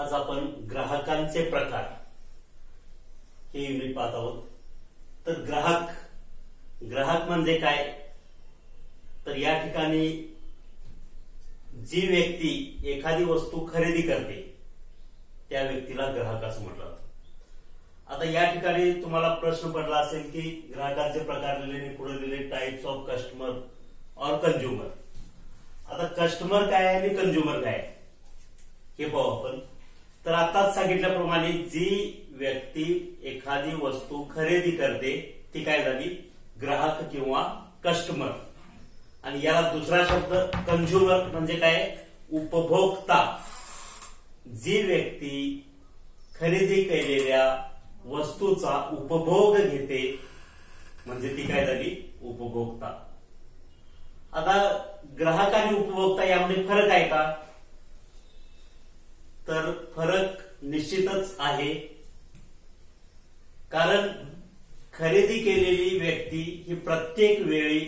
आज आपण ग्राहकांचे प्रकार हे युनिट पाहत आहोत. तर ग्राहक म्हणजे काय, तर या ठिकाणी जी व्यक्ती एखादी वस्तू खरेदी करते त्या व्यक्तीला ग्राहक असं म्हटलं जातं. आता या ठिकाणी तुम्हाला प्रश्न पडला असेल की ग्राहकांचे प्रकार लिहिलेले पुढे लिहिले टाइप्स ऑफ कस्टमर और कंझ्युमर. आता कस्टमर काय आणि कंझ्युमर काय हे पाहू आपण. तर आताच सांगितल्याप्रमाणे जी व्यक्ती एखादी वस्तू खरेदी करते ती काय झाली, ग्राहक किंवा कस्टमर. आणि याला दुसरा शब्द कंझ्युमर म्हणजे काय, उपभोक्ता. जी व्यक्ती खरेदी केलेल्या वस्तूचा उपभोग घेते म्हणजे ती काय झाली, उपभोक्ता. आता ग्राहक आणि उपभोक्ता यामध्ये फरक आहे का, तर फरक निश्चितच आहे. कारण खरेदी केलेली व्यक्ती ही प्रत्येक वेळी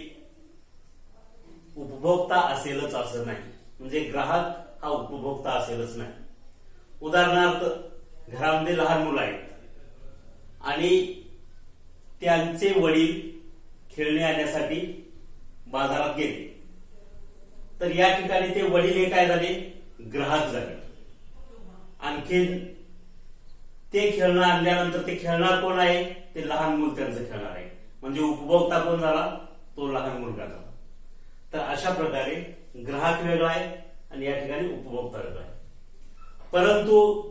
उपभोक्ता असेलच असं नाही, म्हणजे ग्राहक हा उपभोक्ता असेलच नाही. उदाहरणार्थ घरामध्ये लहान मुलं आहेत आणि त्यांचे वडील खेळणे आणण्यासाठी बाजारात गेले, तर या ठिकाणी ते वडील हे काय झाले, ग्राहक झाले. आणखीन ते खेळणं आणल्यानंतर ते खेळणार कोण आहे, ते लहान मूल त्यांचं खेळणार आहे, म्हणजे उपभोक्ता कोण झाला, तो लहान मुलगा झाला. तर अशा प्रकारे ग्राहक वेगळा आहे आणि या ठिकाणी उपभोक्ता वेगळा आहे. परंतु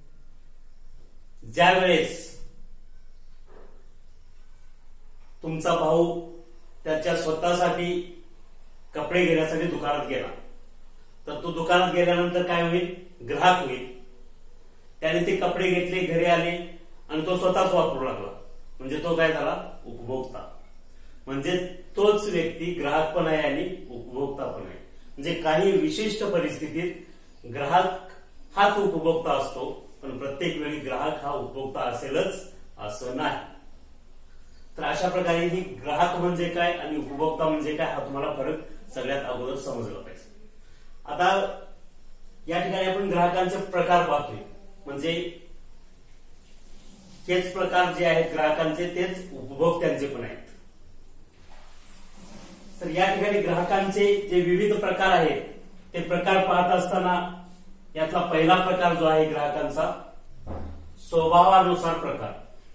ज्या वेळेस तुमचा भाऊ त्याच्या स्वतःसाठी कपडे घेण्यासाठी दुकानात गेला, तर तो दुकानात गेल्यानंतर काय होईल, ग्राहक होईल. त्याने ते कपडे घेतले, घरी आले आणि तो स्वतःच वापरू लागला, म्हणजे तो काय झाला, उपभोक्ता. म्हणजे तोच व्यक्ती ग्राहक पण आहे आणि उपभोक्ता पण आहे. म्हणजे काही विशिष्ट परिस्थितीत ग्राहक हाच उपभोक्ता असतो, पण प्रत्येक वेळी ग्राहक हा उपभोक्ता असेलच असं नाही. तर अशा प्रकारे ही ग्राहक म्हणजे काय आणि उपभोक्ता म्हणजे काय हा तुम्हाला फरक सगळ्यात अगोदर समजला पाहिजे. आता या ठिकाणी आपण ग्राहकांचे प्रकार पाहतोय, म्हणजे हेच प्रकार जे आहेत ग्राहकांचे तेच उपभोक्त्यांचे पण आहेत. तर या ठिकाणी ग्राहकांचे जे विविध प्रकार आहेत ते प्रकार पाहत असताना यातला पहिला प्रकार जो आहे ग्राहकांचा, स्वभावानुसार प्रकार.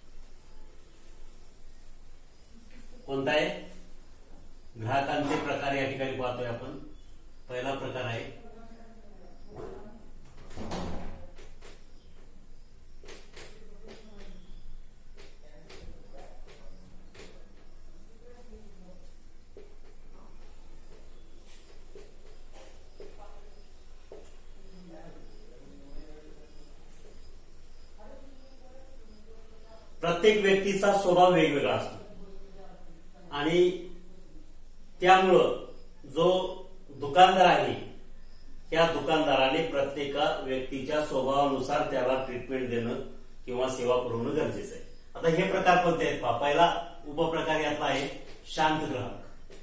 कोणता आहे, ग्राहकांचे प्रकार या ठिकाणी पाहतोय आपण. पहिला प्रकार आहे प्रत्येक व्यक्तीचा स्वभाव वेगवेगळा असतो आणि त्यामुळं जो दुकानदार आहे त्या दुकानदाराने प्रत्येक व्यक्तीच्या स्वभावानुसार त्याला ट्रीटमेंट देणं किंवा सेवा पुरवणं गरजेचं आहे. आता हे प्रकार कोणते आहेत पहा. पहिला उपप्रकार यातला आहे शांत ग्राहक.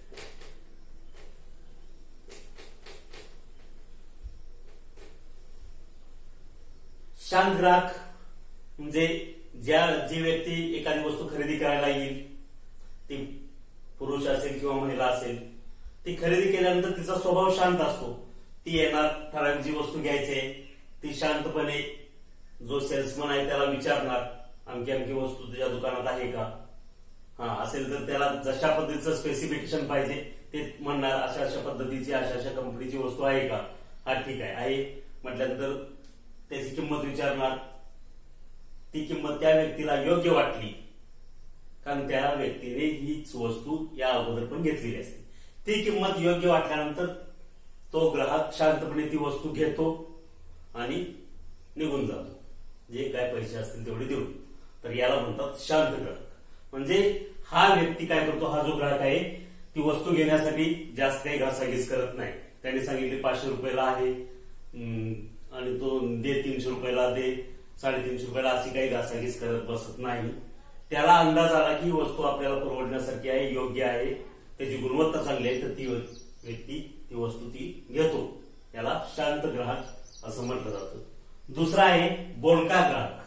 शांत ग्राहक म्हणजे जी व्यक्ती एखादी वस्तू खरेदी करायला येईल, ती पुरुष असेल किंवा महिला असेल, ती खरेदी केल्यानंतर तिचा स्वभाव शांत असतो. ती येणार, ठराविक जी वस्तू घ्यायची आहे ती शांतपणे जो सेल्समन आहे त्याला विचारणार, आणखी आणखी वस्तू तुझ्या दुकानात आहे का, हा असेल तर त्याला जशा पद्धतीचं स्पेसिफिकेशन पाहिजे ते म्हणणार, अशा अशा पद्धतीची अशा अशा कंपनीची वस्तू आहे का, हा ठीक आहे म्हटल्यानंतर त्याची किंमत विचारणार. ती किंमत त्या व्यक्तीला योग्य वाटली, कारण त्या व्यक्तीने हीच वस्तू या अगोदर पण घेतलेली असते. ती किंमत योग्य वाटल्यानंतर तो ग्राहक शांतपणे ती वस्तू घेतो आणि निघून जातो, जे काय पैसे असतील तेवढे देऊन. तर याला म्हणतात शांत ग्राहक. म्हणजे हा व्यक्ती काय करतो, हा जो ग्राहक आहे ती वस्तू घेण्यासाठी जास्त काही घासाघीस करत नाही. त्याने सांगितले 500 रुपयाला आहे आणि तो दे 300 रुपयाला, दे 350 रुपयाला, अशी काही घासाघीस करत बसत नाही. त्याला अंदाज आला की वस्तू आपल्याला परवडण्यासारखी आहे, योग्य आहे, त्याची गुणवत्ता चांगली आहे, तर ती व्यक्ती ती वस्तू ती घेतो. याला शांत ग्राहक असं म्हटलं जातं. दुसरा आहे बोलका ग्राहक.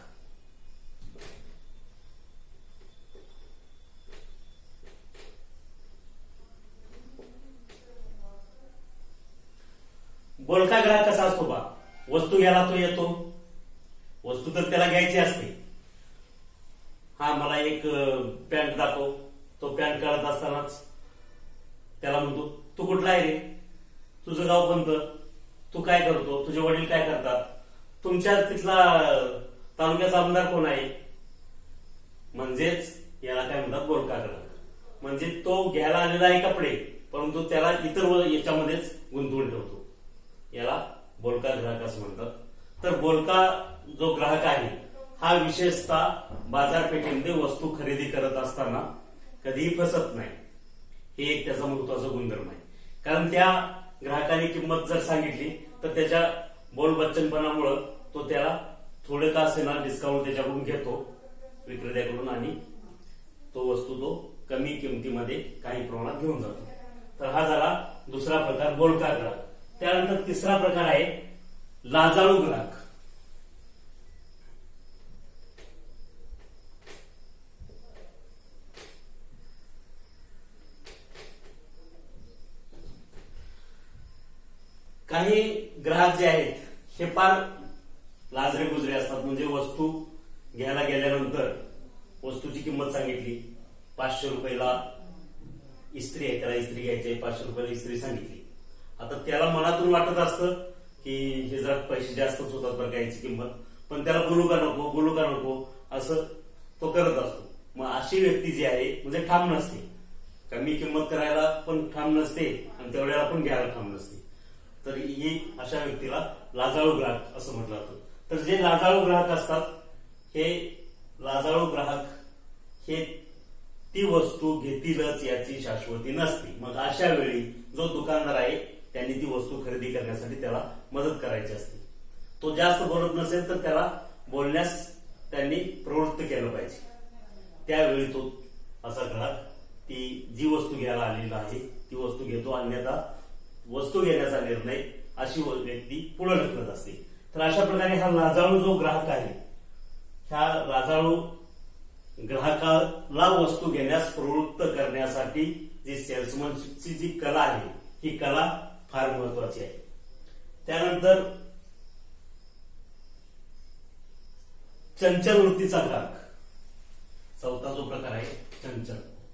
बोलका ग्राहक कसा असतो बा, वस्तू घ्यायला तो येतो, वस्तू तर त्याला घ्यायची असते. हा मला एक पॅन्ट दाखव, तो पॅन्ट काढत असतानाच त्याला म्हणतो तू कुठला आहे रे, तुझं गाव कोणतं, तू काय करतो, तुझे वडील काय करतात, तुमच्या तिथला तालुक्याचा आमदार कोण आहे. म्हणजेच याला काय म्हणतात बोलका ग्राहक. म्हणजे तो घ्यायला आलेला आहे कपडे, परंतु त्याला इतर याच्यामध्येच गुंतवून ठेवतो, याला बोलका ग्राहक असं म्हणतात. तर बोलका जो ग्राहक आहे हा विशेषतः बाजारपेठेमध्ये वस्तू खरेदी करत असताना कधीही फसत नाही. हे एक त्याचा महत्वाचा गुणधर्म आहे. कारण त्या ग्राहकाने किंमत जर सांगितली तर त्याच्या बोलबच्चनपणामुळे तो त्याला थोडं का असेना डिस्काउंट त्याच्याकडून घेतो विक्रेत्याकडून, आणि तो वस्तू तो कमी किमतीमध्ये काही प्रमाणात घेऊन जातो. तर हा झाला दुसरा प्रकार बोलका ग्राहक. त्यानंतर तिसरा प्रकार आहे लाजाळू ग्राहक. काही ग्राहक जे आहेत हे फार लाजरे गुजरे असतात. म्हणजे वस्तू घ्यायला गेल्यानंतर वस्तूची किंमत सांगितली, 500 रुपयाला इस्त्री आहे, त्याला इस्त्री घ्यायची आहे, 500 रुपयाला इस्त्री सांगितली. आता त्याला मनातून वाटत असतं की हे जरा पैसे जास्तच होतात बरं घ्यायची किंमत, पण त्याला बोलू का नको असं तो करत असतो. मग अशी व्यक्ती जी आहे म्हणजे ठाम नसते, कमी किंमत करायला पण ठाम नसते आणि तेवढ्याला पण घ्यायला ठाम नसते. तर ही अशा व्यक्तीला लाजाळू ग्राहक असं म्हटलं जातं. तर जे लाजाळू ग्राहक असतात हे लाजाळू ग्राहक हे ती वस्तू घेतीलच याची शाश्वती नसते. मग अशा वेळी जो दुकानदार आहे त्यांनी ती वस्तू खरेदी करण्यासाठी त्याला मदत करायची असते. तो जास्त बोलत नसेल तर त्याला बोलण्यास त्यांनी प्रवृत्त केलं पाहिजे. त्यावेळी तो असा ग्राहक ती जी वस्तू घ्यायला आलेला आहे ती वस्तू घेतो, अन्यथा वस्तू घेण्याचा निर्णय अशी व्यक्ती पुढे ढकलत असते. तर अशा प्रकारे हा लाजाळू जो ग्राहक आहे, ह्या लाजाळू ग्राहकाला वस्तू घेण्यास प्रवृत्त करण्यासाठी जी सेल्समनशिपची जी कला आहे ही कला फार महत्वाची आहे. त्यानंतर चंचल वृत्तीचा ग्राहक, चौथा जो प्रकार आहे चंचल.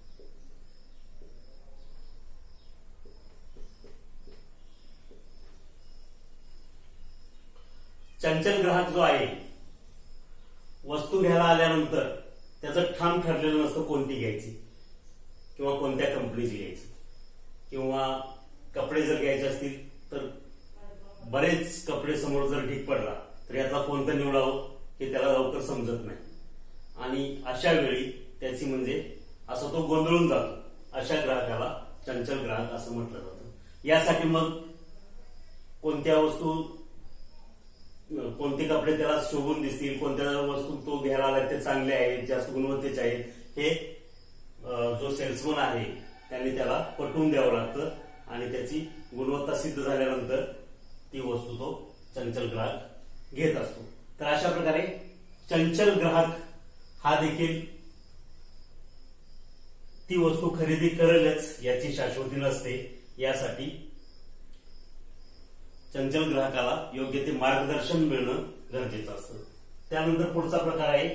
चंचल ग्राहक जो आहे वस्तू घ्यायला आल्यानंतर त्याचं ठाम ठरलेलं नसतं कोणती घ्यायची किंवा कोणत्या कंपनीची घ्यायची, किंवा कपडे जर घ्यायचे असतील तर बरेच कपडे समोर जर ढीक पडला तर यातला कोणतं निवडावं हे त्याला लवकर समजत नाही. आणि अशा वेळी त्याची म्हणजे असं तो गोंधळून जातो. अशा ग्राहकाला चंचल ग्राहक असं म्हटलं जातं. यासाठी मग कोणत्या वस्तू कोणते कपडे त्याला शोभून दिसतील, कोणत्या वस्तू तो घ्यायला आला ते चांगले आहेत, जास्त गुणवत्तेचे आहेत, हे जो सेल्समन आहे त्यांनी त्याला पटवून द्यावं लागतं. आणि त्याची गुणवत्ता सिद्ध झाल्यानंतर ती वस्तू तो चंचल ग्राहक घेत असतो. तर अशा प्रकारे चंचल ग्राहक हा देखील ती वस्तू खरेदी करेलच याची शाश्वती नसते. यासाठी चंचल ग्राहकाला योग्य ते मार्गदर्शन मिळणं गरजेचं असतं. त्यानंतर पुढचा प्रकार आहे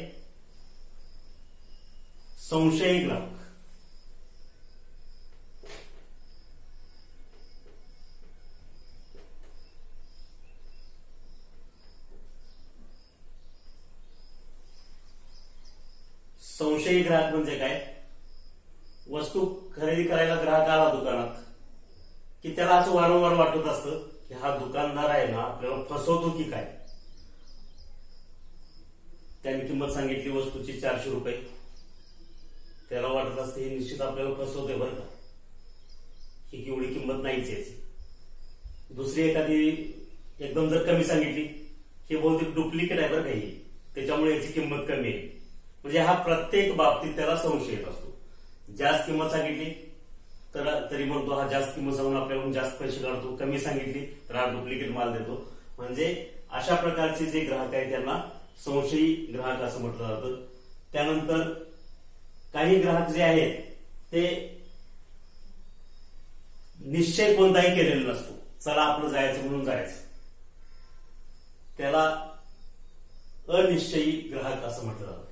संशयी ग्राहक. संशयी ग्राहक म्हणजे काय, वस्तू खरेदी करायला ग्राहक आला दुकानात की त्याला असं वारंवार वाटत असतं की हा दुकानदार आहे ना आपल्याला फसवतो की काय. त्याने किंमत सांगितली वस्तूची 400 रुपये, त्याला वाटत असते हे निश्चित आपल्याला फसवते बरं का, ही केवढी किंमत नाहीच याची. दुसरी एखादी एकदम जर कमी सांगितली हे बहुतेक डुप्लिकेट आहे बरं काही, त्याच्यामुळे याची किंमत कमी आहे. म्हणजे हा प्रत्येक बाबतीत त्याला संशय येत असतो. जास्त किंमत सांगितली तर तरी म्हणतो हा जास्त किंमत सांगून आपल्याकडून जास्त पैसे काढतो, कमी सांगितली तर हा डुप्लिकेट माल देतो. म्हणजे अशा प्रकारचे जे ग्राहक आहेत त्यांना संशयी ग्राहक असं म्हटलं जातं. त्यानंतर काही ग्राहक जे आहेत ते निश्चय कोणताही केलेला नसतो, चला आपलं जायचं म्हणून जायचं, त्याला अनिश्चयी ग्राहक असं म्हटलं जातं.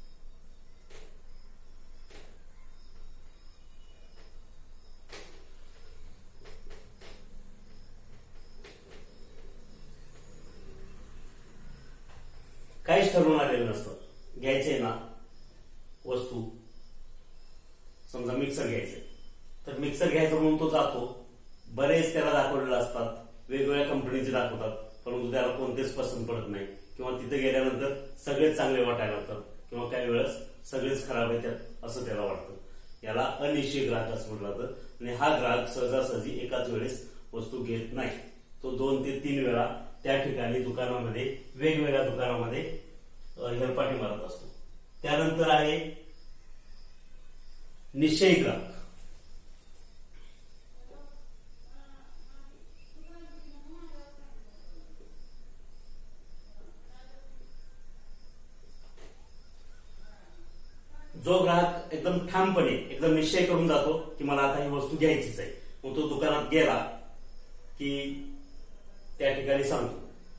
काहीच ठरवून आलेलं नसतं. घ्यायचे ना वस्तू, समजा मिक्सर घ्यायचे, तर मिक्सर घ्यायचं म्हणून तो जातो, बरेच त्याला दाखवलेले असतात, वेगवेगळ्या कंपनीचे दाखवतात, परंतु त्याला कोणतेच पसंत पडत नाही, किंवा तिथे गेल्यानंतर सगळेच चांगले वाटायला लागतात, किंवा काही वेळेस सगळेच खराब येतात असं त्याला वाटतं. याला अनिश्चित ग्राहक असं म्हटलं जातं. आणि हा ग्राहक सहजासहजी एकाच वेळेस वस्तू घेत नाही, तो 2 ते 3 वेळा त्या ठिकाणी दुकानामध्ये, वेगवेगळ्या दुकानामध्ये हेलपाटी मारत असतो. त्यानंतर आहे निश्चयी ग्राहक. जो ग्राहक एकदम ठामपणे, एकदम निश्चय करून जातो की मला आता ही वस्तू घ्यायचीच आहे, मग तो दुकानात गेला की त्या ठिकाणी सांगतो.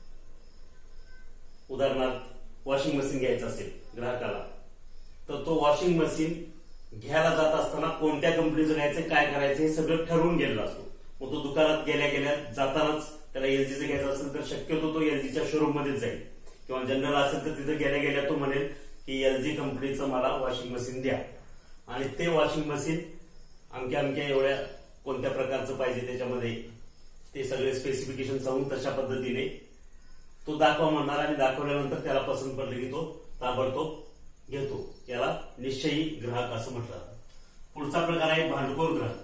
उदाहरणार्थ वॉशिंग मशीन घ्यायचं असेल ग्राहकाला, तर तो वॉशिंग मशीन घ्यायला जात असताना कोणत्या कंपनीचं घ्यायचं, काय करायचं हे सगळं ठरवून गेलेला असतो. मग तो दुकानात गेल्या गेल्या जातानाच त्याला एलजीचं घ्यायचं असेल तर शक्यतो तो एलजीच्या शोरूम मध्येच जाईल, किंवा जनरल असेल तर तिथे गेल्या गेल्या तो म्हणेल की एलजी कंपनीचं मला वॉशिंग मशीन द्या, आणि ते वॉशिंग मशीन अमक्या अमक्या एवढ्या कोणत्या प्रकारचं पाहिजे त्याच्यामध्ये ते सगळे स्पेसिफिकेशन सांगून तशा पद्धतीने तो दाखवा म्हणणार, आणि दाखवल्यानंतर त्याला पसंत पडले की तो ताबडतोब घेतो. याला निश्चयी ग्राहक असं म्हटलं जातं. पुढचा प्रकार आहे भांडखोर ग्राहक.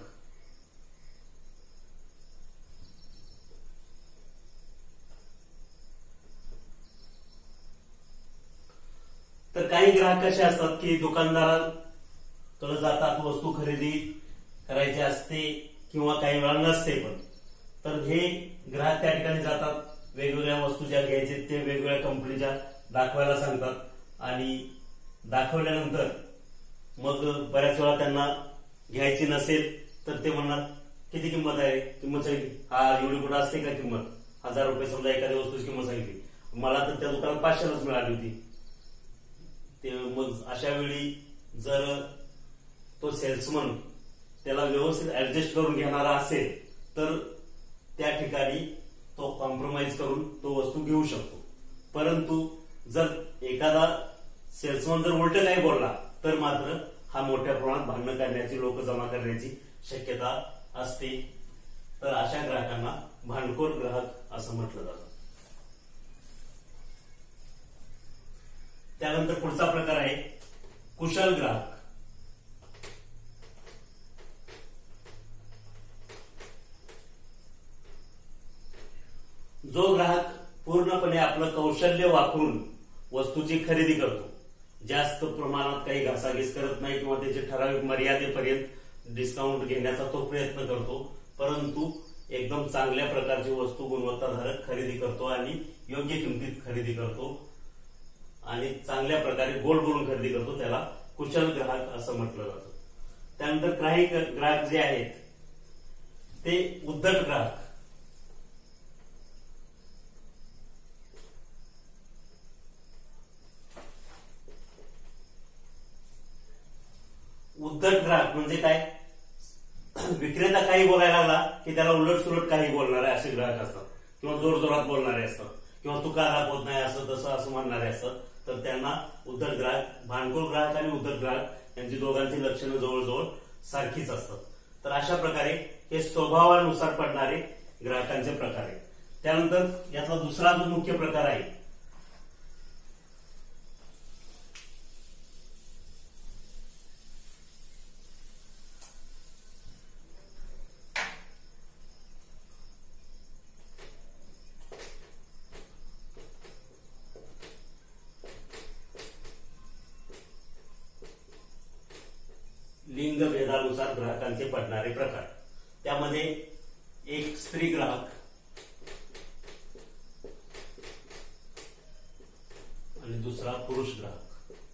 तर काही ग्राहक असे असतात की दुकानदाराकडे जातात, वस्तू खरेदी करायची असते किंवा काही वेळा नसते पण, तर हे ग्राहक त्या ठिकाणी जातात, वेगवेगळ्या वस्तू ज्या घ्यायचे ते वेगवेगळ्या कंपनीच्या दाखवायला सांगतात, आणि दाखवल्यानंतर मग बऱ्याच वेळा त्यांना घ्यायची नसेल तर ते म्हणणार किती किंमत आहे, किंमत सांगितली, हा एवढी कुठं असते का किंमत, 1000 रुपये समजा एखाद्या वस्तूची किंमत सांगितली, मला तर त्या दुकानात 500लाच मिळाली होती. ते मग अशा वेळी जर तो सेल्समन त्याला व्यवस्थित ऍडजस्ट करून घेणारा असेल तर त्या ठिकाणी तो कॉम्प्रोमाइज करून तो वस्तू घेऊ शकतो. परंतु जर एखादा सेल्समन जर उलट काही बोलला तर मात्र हा मोठ्या प्रमाणात भांडणं काढण्याची, लोक जमा करण्याची शक्यता असते. तर अशा ग्राहकांना भांडखोर ग्राहक असं म्हटलं जातं. त्यानंतर पुढचा प्रकार आहे कुशल ग्राहक. जो ग्राहक पूर्णपणे आपलं कौशल्य वापरून वस्तूची खरेदी करतो, जास्त प्रमाणात काही घासाघीस करत नाही किंवा त्याचे ठराविक मर्यादेपर्यंत डिस्काउंट घेण्याचा तो प्रयत्न करतो, परंतु एकदम चांगल्या प्रकारची वस्तू गुणवत्ताधारक खरेदी करतो आणि योग्य किमतीत खरेदी करतो आणि चांगल्या प्रकारे गोड बोलून खरेदी करतो, त्याला कुशल ग्राहक असं म्हटलं जातं. त्यानंतर काही ग्राहक जे आहेत ते उद्धट ग्राहक. उद्धट ग्राहक म्हणजे काय, विक्रेता काही बोलायला लागला की त्याला उलट सुलट काही बोलणारे असे ग्राहक असतात, किंवा जोर जोरात बोलणारे असतात, किंवा तू का दाखवत नाही असं तसं असं म्हणणारे असतात, तर त्यांना उद्धट ग्राहक. भांडखोर ग्राहक आणि उद्धट ग्राहक यांची दोघांची लक्षणं जवळजवळ सारखीच असतात. तर अशा प्रकारे हे स्वभावानुसार पडणारे ग्राहकांचे प्रकार आहेत. त्यानंतर यातला दुसरा जो मुख्य प्रकार आहे लिंग भेदानुसार ग्राहकांचे पडणारे प्रकार. त्यामध्ये एक स्त्री ग्राहक, दुसरा पुरुष ग्राहक.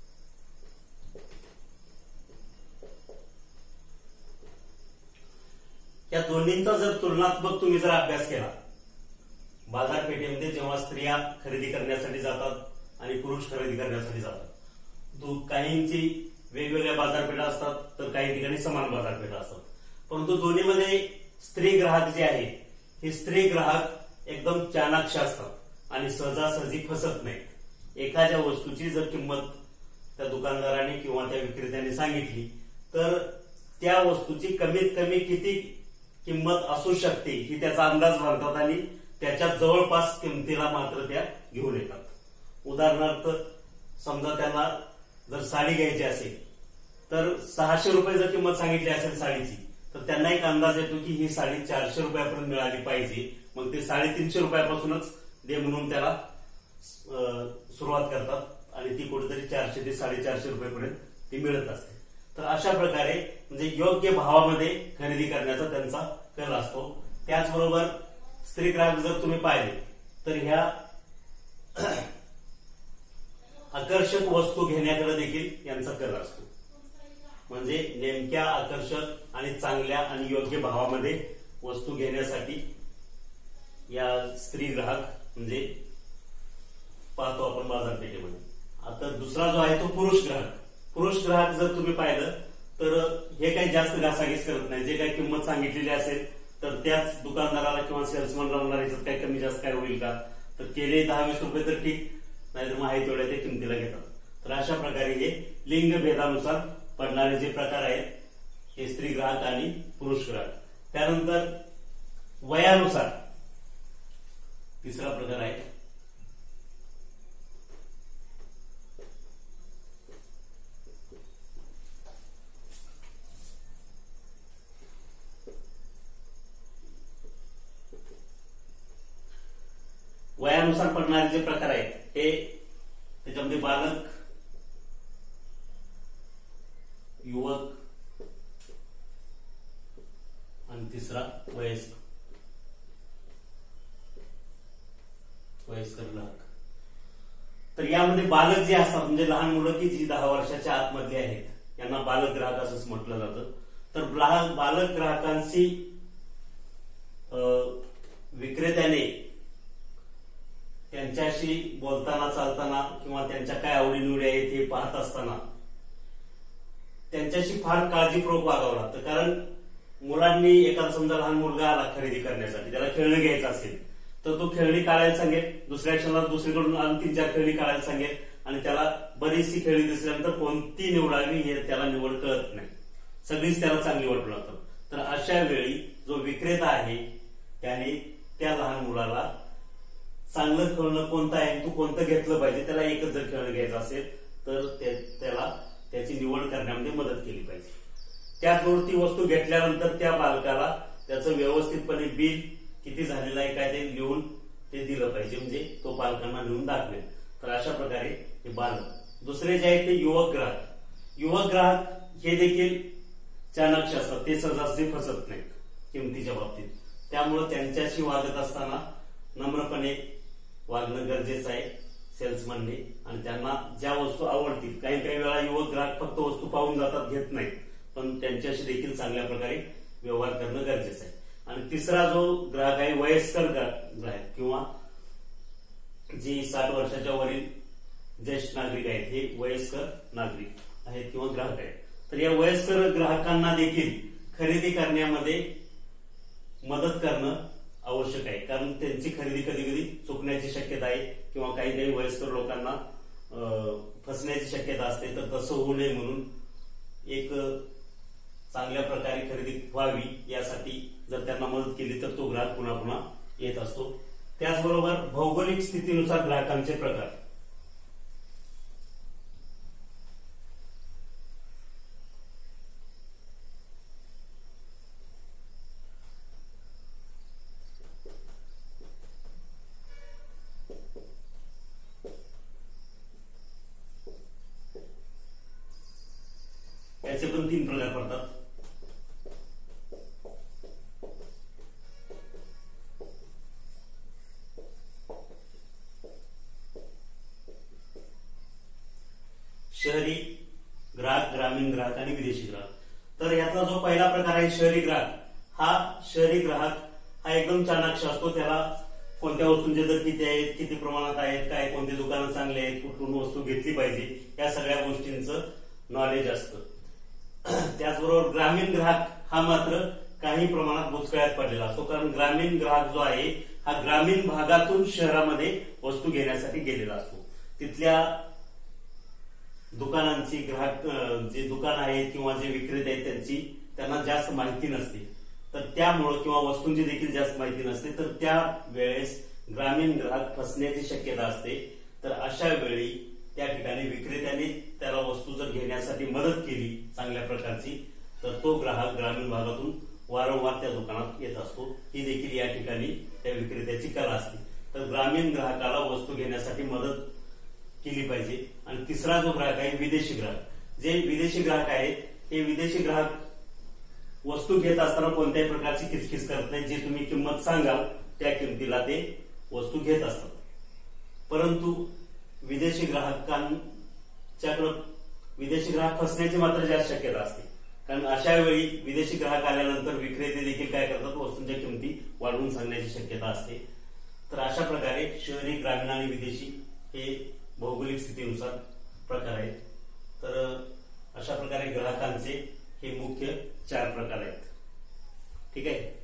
या दोन्हींचा जर तुलनात्मक तुम्ही जर अभ्यास केला, बाजारपेठेमध्ये जेव्हा स्त्रिया खरेदी करण्यासाठी जातात आणि पुरुष खरेदी करण्यासाठी जातात, काहींची वेगवेगळ्या बाजारपेठा असतात तर काही ठिकाणी समान बाजारपेठा असतात. परंतु दोन्हीमध्ये स्त्री ग्राहक जे आहे, हे स्त्री ग्राहक एकदम चाणाक्ष असतात आणि सहजासहजी फसत नाहीत. एखाद्या वस्तूची जर किंमत त्या दुकानदाराने किंवा त्या विक्रेत्याने सांगितली तर त्या वस्तूची कमीत कमी किती किंमत असू शकते ही त्याचा अंदाज बांधतात आणि त्याच्या जवळपास किमतीला मात्र त्या घेऊन येतात. उदाहरणार्थ समजा त्यांना जर साडी घ्यायची असेल तर 600 रुपये जर किंमत सांगितली असेल साडीची, तर त्यांना एक अंदाज येतो की ही साडी 400 रुपयापर्यंत मिळाली पाहिजे. मग ते 350 रुपयापासूनच दे म्हणून त्याला सुरुवात करतात आणि ती कुठेतरी 400 ते 450 रुपयापर्यंत ती मिळत असते. तर अशा प्रकारे म्हणजे योग्य भावामध्ये खरेदी करण्याचा त्यांचा कल असतो. त्याचबरोबर स्त्री ग्राहक जर तुम्ही पाहिले तर ह्या आकर्षक वस्तू घेण्याकडे देखील यांचा कल असतो. म्हणजे नेमक्या आकर्षक आणि चांगल्या आणि योग्य भावामध्ये वस्तू घेण्यासाठी या स्त्री ग्राहक म्हणजे पाहतो आपण बाजारपेठेमध्ये. आता दुसरा जो आहे तो पुरुष ग्राहक. पुरुष ग्राहक जर तुम्ही पाहिलं तर हे काही जास्त घासाघीस करत नाही. जे काही किंमत सांगितलेली असेल तर त्याच दुकानदाराला किंवा सेल्समनला म्हणणार याच्यात काही कमी जास्त काय होईल का, तर केले 10-20 रुपये तर ठीक, नाहीतर मग आहे तेवढ्या ते किमतीला घेतात. तर अशा प्रकारे हे लिंग भेदानुसार पडणारे जे प्रकार आहेत हे स्त्री ग्राहक आणि पुरुष ग्राहक. त्यानंतर वयानुसार तिसरा प्रकार आहे वयानुसार पडणारे जे प्रकार आहेत हे त्याच्यामध्ये बालक, युवक आणि तिसरा वयस्कर ग्राहक. तर यामध्ये बालक जे असतात म्हणजे लहान मुलं की जी 10 वर्षाच्या आतमधली आहेत यांना बालक ग्राहक असंच म्हटलं जातं. तर बालक ग्राहकांशी विक्रेत्याने त्यांच्याशी बोलताना चालताना किंवा त्यांच्या काय आवडीनिवडी आहेत हे पाहत असताना त्यांच्याशी फार काळजीपूर्वक वागावं लागतं. कारण मुलांनी एखादा समजा लहान मुलगा आला खरेदी करण्यासाठी, त्याला खेळणी घ्यायचं असेल तर तो खेळणी काढायला सांगेल, दुसऱ्या क्षणाला दुसरीकडून 3-4 खेळणी काढायला सांगेल आणि त्याला बरीचशी खेळणी दिसल्यानंतर कोणती निवडावी हे त्याला निवड कळत नाही, सगळीच त्याला चांगली वाटू लागतात. तर अशा वेळी जो विक्रेता आहे त्याने त्या लहान मुलाला चांगलं खेळणं कोणतं आहे, तू कोणतं घेतलं पाहिजे, त्याला एकच जर खेळणं घ्यायचं असेल तर त्याला त्याची निवड करण्यामध्ये मदत केली पाहिजे. त्याचबरोबर ती वस्तू घेतल्यानंतर त्या बालकाला त्याचं व्यवस्थितपणे बिल किती झालेलं आहे काय ते लिहून ते दिलं पाहिजे, म्हणजे तो बालकांना लिहून दाखवेल. तर अशा प्रकारे हे बालक. दुसरे जे आहे ते युवक ग्राहक. युवक ग्राहक हे देखील चाणाक्ष असतात, ते सहजासहजी फसत नाहीत किमतीच्या बाबतीत. त्यामुळे त्यांच्याशी वागत असताना नम्रपणे वागणं गरजेचं आहे सेल्समनने आणि त्यांना ज्या वस्तू आवडतील. काही वेळा युवक ग्राहक फक्त वस्तू पाहून जातात, घेत नाहीत, पण त्यांच्याशी देखील चांगल्या प्रकारे व्यवहार करणं गरजेचं आहे. आणि तिसरा जो ग्राहक आहे वयस्कर ग्राहक किंवा जी 60 वर्षाच्या वरील ज्येष्ठ नागरिक आहेत हे वयस्कर नागरिक आहेत किंवा ग्राहक आहेत. तर या वयस्कर ग्राहकांना देखील खरेदी करण्यामध्ये मदत करणं आवश्यक आहे. कारण त्यांची खरेदी कधी कधी चुकण्याची शक्यता आहे किंवा काही वयस्कर लोकांना फसण्याची शक्यता असते. तर तसं होऊ नये म्हणून एक चांगल्या प्रकारे खरेदी व्हावी यासाठी जर त्यांना मदत केली तर तो ग्राहक पुन्हा पुन्हा येत असतो. त्याचबरोबर भौगोलिक स्थितीनुसार ग्राहकांचे प्रकार. याचे पण 3 प्रकार पडतात. शहरी ग्राहक, ग्रामीण ग्राहक आणि विदेशी ग्राहक. तर यातला जो पहिला प्रकार आहे शहरी ग्राहक, हा शहरी ग्राहक हा एकदम चाणाक्ष असतो. त्याला कोणत्या वस्तूंचे दर किती आहेत, किती प्रमाणात आहेत, काय कोणती दुकानं चांगली आहेत, कुठून वस्तू घेतली पाहिजे, या सगळ्या गोष्टींचं नॉलेज असतं. त्याचबरोबर ग्रामीण ग्राहक हा मात्र काही प्रमाणात बुचकळ्यात पडलेला असतो. कारण ग्रामीण ग्राहक जो आहे हा ग्रामीण भागातून शहरामध्ये वस्तू घेण्यासाठी गेलेला असतो. तिथल्या दुकानांची, ग्राहक जे दुकान आहेत किंवा जे विक्रेते आहेत त्यांना जास्त माहिती नसते. तर त्यामुळं किंवा वस्तूंची देखील जास्त माहिती नसते. तर त्या वेळेस ग्रामीण ग्राहक फसण्याची शक्यता असते. तर अशा वेळी त्या ठिकाणी विक्रेत्याने त्याला वस्तू जर घेण्यासाठी मदत केली चांगल्या प्रकारची, तर तो ग्राहक ग्रामीण भागातून वारंवार त्या दुकानात येत असतो. ही देखील या ठिकाणी त्या विक्रेत्याची कला असते. तर ग्रामीण ग्राहकाला वस्तू घेण्यासाठी मदत केली पाहिजे. आणि तिसरा जो ग्राहक आहे विदेशी ग्राहक. जे विदेशी ग्राहक आहेत, हे विदेशी ग्राहक वस्तू घेत असताना कोणत्याही प्रकारची किचकिच करत नाही. जे तुम्ही किंमत सांगाल त्या किमतीला ते वस्तू घेत असतात. परंतु विदेशी ग्राहक फसण्याची मात्र जास्त शक्यता असते. कारण अशा वेळी विदेशी ग्राहक आल्यानंतर विक्रेते देखील काय करतात, वस्तूंच्या किमती वाढवून सांगण्याची शक्यता असते. तर अशा प्रकारे शहरी, ग्रामीण आणि विदेशी हे भौगोलिक स्थितीनुसार प्रकार आहेत. तर अशा प्रकारे ग्राहकांचे हे मुख्य 4 प्रकार आहेत. ठीक आहे.